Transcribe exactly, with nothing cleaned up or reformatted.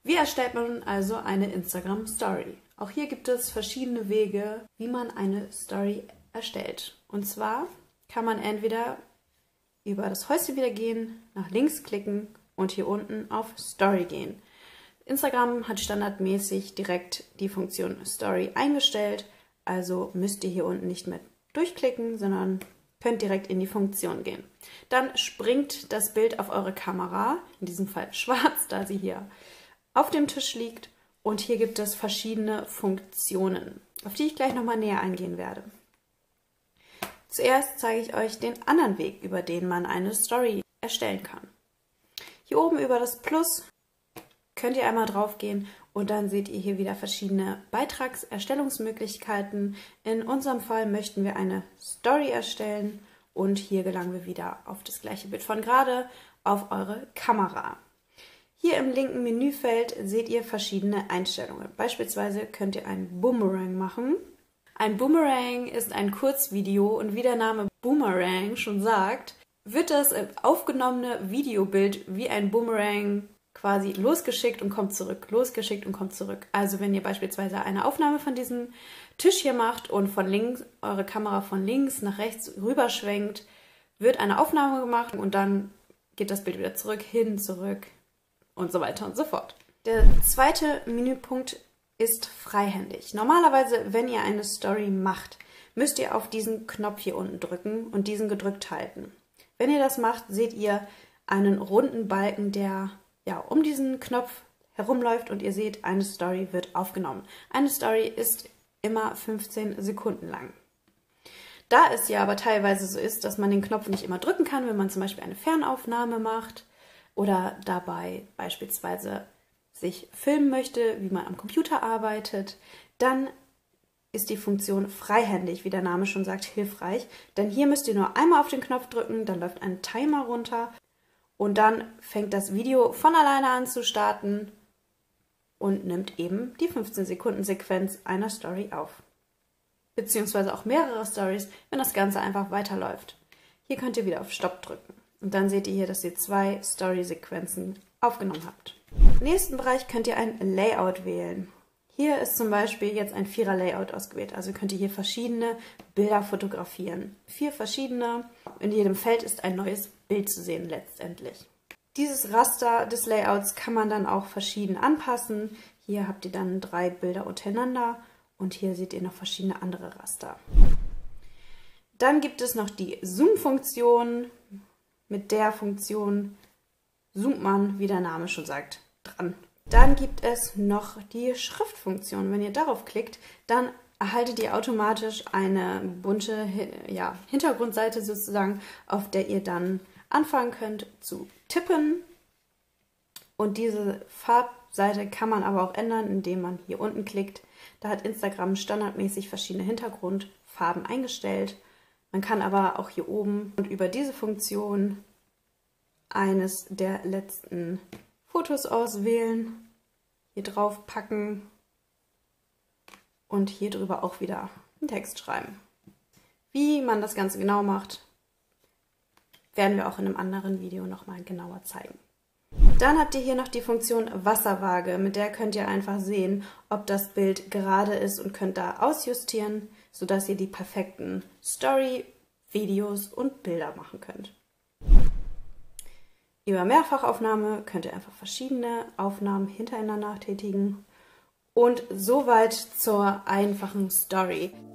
Wie erstellt man also eine Instagram Story? Auch hier gibt es verschiedene Wege, wie man eine Story erstellt. Und zwar kann man entweder über das Häuschen wieder gehen, nach links klicken und hier unten auf Story gehen. Instagram hat standardmäßig direkt die Funktion Story eingestellt, also müsst ihr hier unten nicht mehr durchklicken, sondern könnt direkt in die Funktion gehen. Dann springt das Bild auf eure Kamera, in diesem Fall schwarz, da sie hier auf dem Tisch liegt. Und hier gibt es verschiedene Funktionen, auf die ich gleich nochmal näher eingehen werde. Zuerst zeige ich euch den anderen Weg, über den man eine Story erstellen kann. Hier oben über das Plus könnt ihr einmal drauf gehen und dann seht ihr hier wieder verschiedene Beitragserstellungsmöglichkeiten. In unserem Fall möchten wir eine Story erstellen und hier gelangen wir wieder auf das gleiche Bild von gerade, auf eure Kamera. Hier im linken Menüfeld seht ihr verschiedene Einstellungen. Beispielsweise könnt ihr einen Boomerang machen. Ein Boomerang ist ein Kurzvideo und wie der Name Boomerang schon sagt, wird das aufgenommene Videobild wie ein Boomerang quasi losgeschickt und kommt zurück, losgeschickt und kommt zurück. Also wenn ihr beispielsweise eine Aufnahme von diesem Tisch hier macht und von links eure Kamera von links nach rechts rüberschwenkt, wird eine Aufnahme gemacht und dann geht das Bild wieder zurück, hin, zurück und so weiter und so fort. Der zweite Menüpunkt ist freihändig. Normalerweise, wenn ihr eine Story macht, müsst ihr auf diesen Knopf hier unten drücken und diesen gedrückt halten. Wenn ihr das macht, seht ihr einen runden Balken, der ja, um diesen Knopf herumläuft und ihr seht, eine Story wird aufgenommen. Eine Story ist immer fünfzehn Sekunden lang. Da es ja aber teilweise so ist, dass man den Knopf nicht immer drücken kann, wenn man zum Beispiel eine Fernaufnahme macht oder dabei beispielsweise sich filmen möchte, wie man am Computer arbeitet, dann ist die Funktion freihändig, wie der Name schon sagt, hilfreich. Denn hier müsst ihr nur einmal auf den Knopf drücken, dann läuft ein Timer runter und dann fängt das Video von alleine an zu starten und nimmt eben die fünfzehn Sekunden Sequenz einer Story auf. Beziehungsweise auch mehrere Stories, wenn das Ganze einfach weiterläuft. Hier könnt ihr wieder auf Stopp drücken. Und dann seht ihr hier, dass ihr zwei Story-Sequenzen aufgenommen habt. Im nächsten Bereich könnt ihr ein Layout wählen. Hier ist zum Beispiel jetzt ein Vierer-Layout ausgewählt, also könnt ihr hier verschiedene Bilder fotografieren. Vier verschiedene, in jedem Feld ist ein neues Bild zu sehen letztendlich. Dieses Raster des Layouts kann man dann auch verschieden anpassen. Hier habt ihr dann drei Bilder untereinander und hier seht ihr noch verschiedene andere Raster. Dann gibt es noch die Zoom-Funktion. Mit der Funktion zoomt man, wie der Name schon sagt, dran. Dann gibt es noch die Schriftfunktion. Wenn ihr darauf klickt, dann erhaltet ihr automatisch eine bunte ja, Hintergrundseite sozusagen, auf der ihr dann anfangen könnt zu tippen. Und diese Farbseite kann man aber auch ändern, indem man hier unten klickt. Da hat Instagram standardmäßig verschiedene Hintergrundfarben eingestellt. Man kann aber auch hier oben und über diese Funktion eines der letzten Fotos auswählen, hier drauf packen und hier drüber auch wieder einen Text schreiben. Wie man das Ganze genau macht, werden wir auch in einem anderen Video nochmal genauer zeigen. Dann habt ihr hier noch die Funktion Wasserwaage, mit der könnt ihr einfach sehen, ob das Bild gerade ist und könnt da ausjustieren, sodass ihr die perfekten Story, Videos und Bilder machen könnt. Über Mehrfachaufnahme könnt ihr einfach verschiedene Aufnahmen hintereinander tätigen. Und soweit zur einfachen Story.